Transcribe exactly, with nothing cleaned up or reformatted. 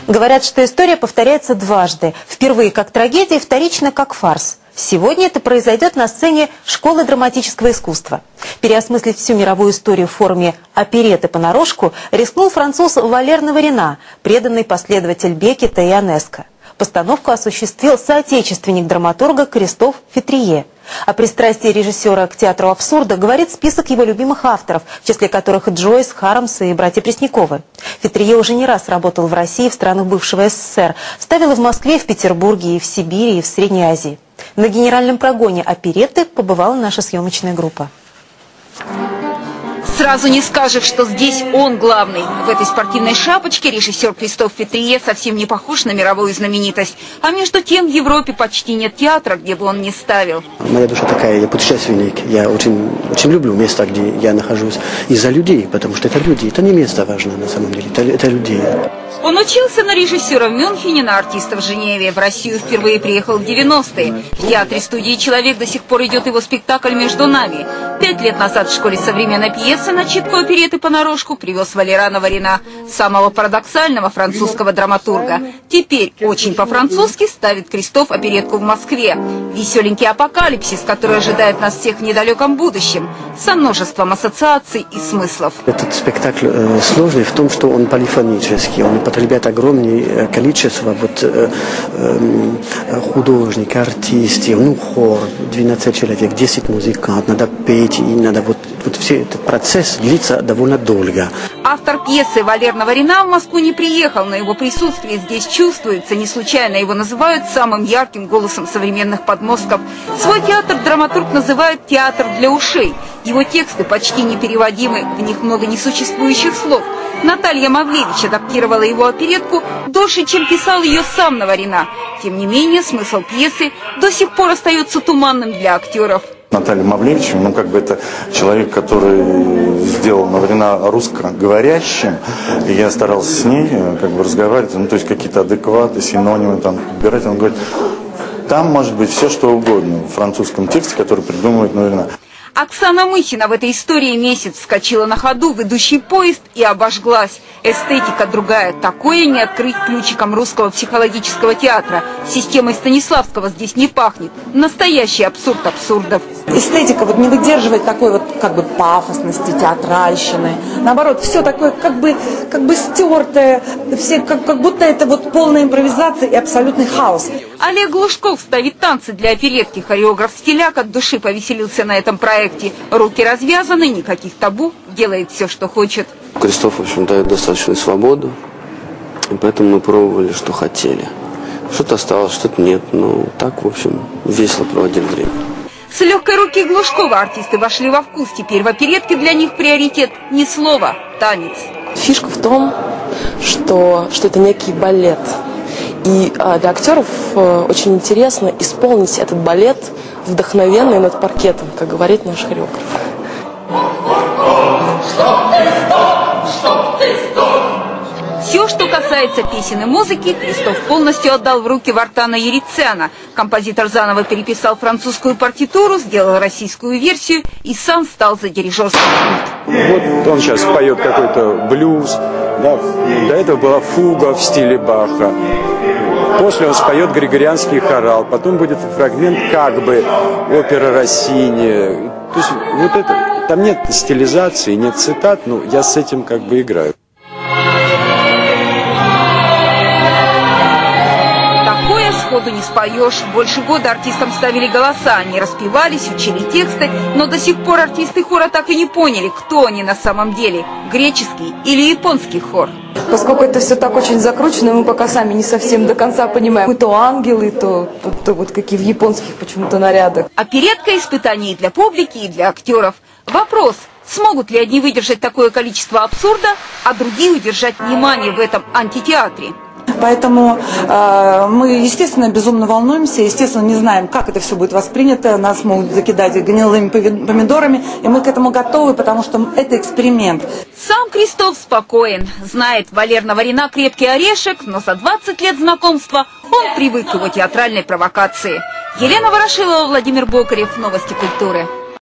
Говорят, что история повторяется дважды. Впервые как трагедия, вторично как фарс. Сегодня это произойдет на сцене Школы драматического искусства. Переосмыслить всю мировую историю в форме оперетты понарошку рискнул француз Валер Наварина, преданный последователь Беккета и Ионеско. Постановку осуществил соотечественник драматурга Кристоф Фетрие. О пристрастии режиссера к театру абсурда говорит список его любимых авторов, в числе которых Джойс, Хармс и братья Пресняковы. Фетрие уже не раз работал в России, в странах бывшего СССР, ставил и в Москве, в Петербурге, и в Сибири, и в Средней Азии. На генеральном прогоне оперетты побывала наша съемочная группа. Сразу не скажешь, что здесь он главный. В этой спортивной шапочке режиссер Кристоф Фетрие совсем не похож на мировую знаменитость. А между тем в Европе почти нет театра, где бы он не ставил. Моя душа такая, я путешественник. Я очень, очень люблю места, где я нахожусь. Из-за людей, потому что это люди. Это не место важно на самом деле, это, это люди. Он учился на режиссера в Мюнхене, на артиста в Женеве. В Россию впервые приехал в девяностые. В театре студии «Человек» до сих пор идет его спектакль «Между нами». Пять лет назад в школе современной пьесы на читку опереты понарошку привез Валера Наварина, самого парадоксального французского драматурга. Теперь очень по-французски ставит Кристоф оперетку в Москве. Веселенький апокалипсис, который ожидает нас всех в недалеком будущем, со множеством ассоциаций и смыслов. Этот спектакль э, сложный в том, что он полифонический, он потребляет огромное количество вот, э, э, художников, артистов, ну хор, двенадцать человек, десять музыкантов, надо петь, и надо вот, вот все этот процесс длится довольно долго. Автор пьесы Валер Наварина в Москву не приехал, но его присутствие здесь чувствуется. Не случайно его называют самым ярким голосом современных подмостков. Свой театр драматург называет «театр для ушей». Его тексты почти непереводимы, в них много несуществующих слов. Наталья Мавлевич адаптировала его оперетку дольше, чем писал ее сам Наварина. Тем не менее, смысл пьесы до сих пор остается туманным для актеров. Наталья Мавлевич, ну как бы это человек, который сделал Наварина русскоговорящим, и я старался с ней как бы разговаривать, ну то есть какие-то адекваты, синонимы там подбирать. Он говорит, там может быть все что угодно в французском тексте, который придумывает Наварина. Оксана Мыхина в этой истории месяц вскочила на ходу в идущий поезд и обожглась. Эстетика другая. Такое не открыть ключиком русского психологического театра. Системой Станиславского здесь не пахнет. Настоящий абсурд абсурдов. Эстетика вот не выдерживает такой вот как бы пафосности, театральщины. Наоборот, все такое как бы, как бы стертое, все, как, как будто это вот полная импровизация и абсолютный хаос. Олег Глушков ставит танцы для оперетки. Хореограф Стиляк от души повеселился на этом проекте. Руки развязаны, никаких табу, делает все, что хочет. Кристоф, в общем, дает достаточную свободу, и поэтому мы пробовали, что хотели. Что-то осталось, что-то нет, но так, в общем, весело проводили время. С легкой руки Глушкова артисты вошли во вкус. Теперь в оперетке для них приоритет не слово, танец. Фишка в том, что, что это некий балет. И а, для актеров а, очень интересно исполнить этот балет вдохновенно и над паркетом, как говорит наш хореограф. Все, что касается песен и музыки, Кристоф полностью отдал в руки Вартана Ерицяна. Композитор заново переписал французскую партитуру, сделал российскую версию и сам стал за дирижерский пульт. Вот он сейчас поет какой-то блюз, да, до этого была фуга в стиле Баха. После он споет григорианский хорал, потом будет фрагмент как бы опера Россини. То есть вот это, там нет стилизации, нет цитат, но я с этим как бы играю. Такое сходу не споешь. Больше года артистам ставили голоса, они распевались, учили тексты, но до сих пор артисты хора так и не поняли, кто они на самом деле, греческий или японский хор. Поскольку это все так очень закручено, мы пока сами не совсем до конца понимаем. Мы то ангелы, то, то, то вот какие в японских почему-то нарядах. Оперетка — испытание и для публики, и для актеров. Вопрос, смогут ли одни выдержать такое количество абсурда, а другие удержать внимание в этом антитеатре? Поэтому э, мы, естественно, безумно волнуемся, естественно, не знаем, как это все будет воспринято. Нас могут закидать гнилыми помидорами, и мы к этому готовы, потому что это эксперимент. Сам Кристоф спокоен. Знает, Валер Наварина крепкий орешек, но за двадцать лет знакомства он привык к его театральной провокации. Елена Ворошилова, Владимир Бокарев. Новости культуры.